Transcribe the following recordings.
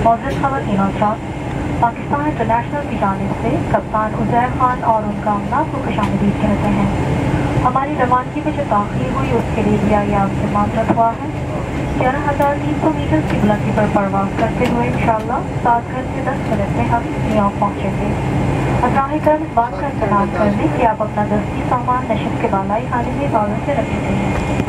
मौजूद ख़वातीन और हज़रात, पाकिस्तान इंटरनेशनल की जानिब से कप्तान उज़ैर खान और उनका अमला को खुशामदीद कहते हैं। हमारी रवानगी में जो ताख़ीर हुई उसके लिए PIA आपसे माजरत हुआ है। 11,300 मीटर की बुलंदी पर परवाज़ करते हुए इंशाअल्लाह 7 घंटे 10 मिनट में हम न्यूयॉर्क पहुँचेंगे। अज़राहिकरम इस बात का इंतज़ार कर लें कि आप अपना दस्ती सामान नशिस्त के बालाई खाने में हिफाजत से रख दीजिए।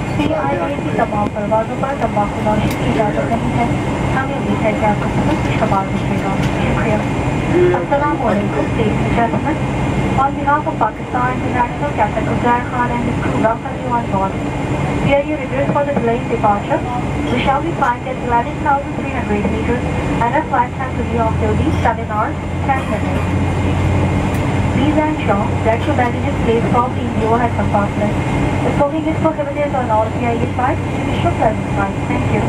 PIA की तमाम परवाज़ों पर तंबाकू नोशी की इजाज़त नहीं है। हमें उम्मीद है कि आपको समझ इस्तेमाल मिलेगा। शुक्रिया। अस्सलाम वालेकुम ladies and gentlemen. On behalf of Pakistan International, Captain Uzair Khan and his crew welcome you on board. PIA regrets for the delayed departure. We shall be flying at 11,300 meters and our flight time to New York will be 7 hours 10 minutes. Please ensure that your baggage is placed properly in the overhead compartment. The smoking is prohibited on all PIA flights. You wish your pleasant flight. Thank you.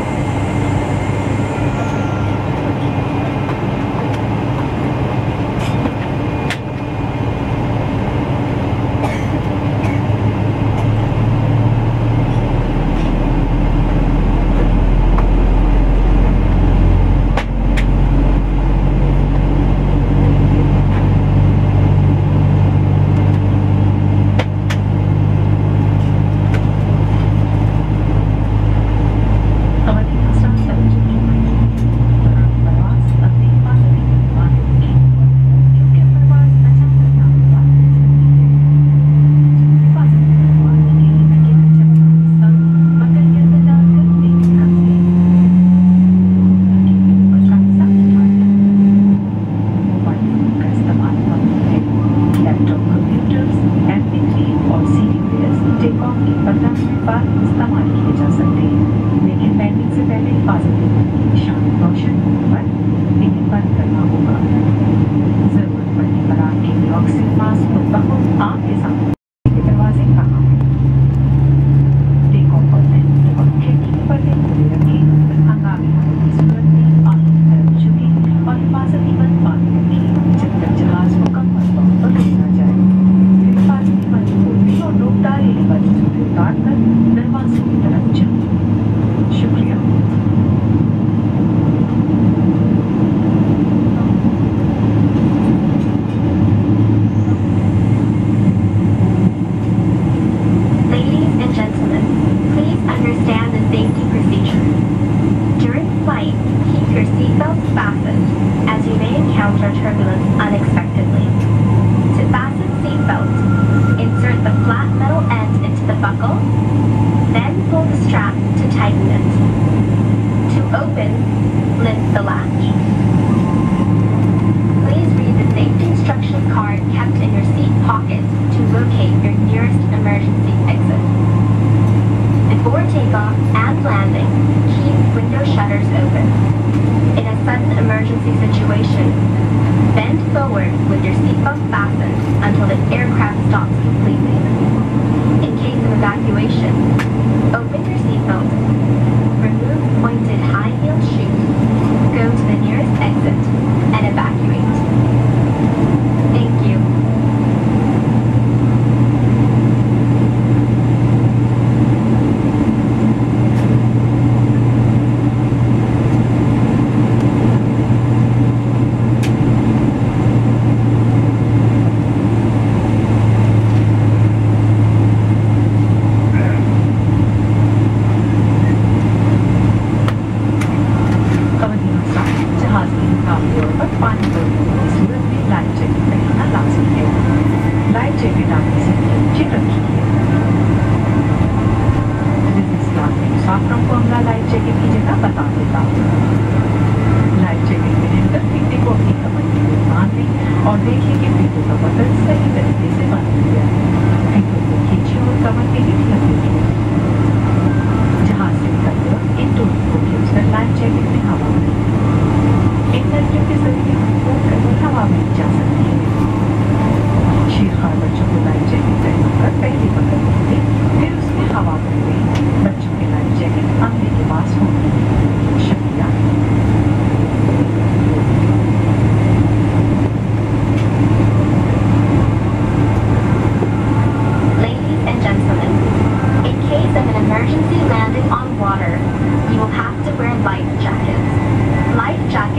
emergency landing on water, you will have to wear life jackets. Life jackets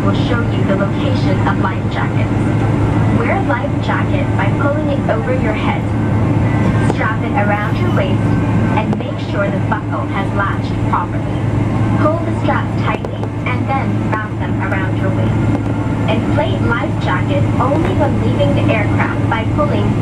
will show you the location of life jackets. Wear a life jacket by pulling it over your head. Strap it around your waist and make sure the buckle has latched properly. Pull the straps tightly and then wrap them around your waist. Inflate life jacket only when leaving the aircraft by pulling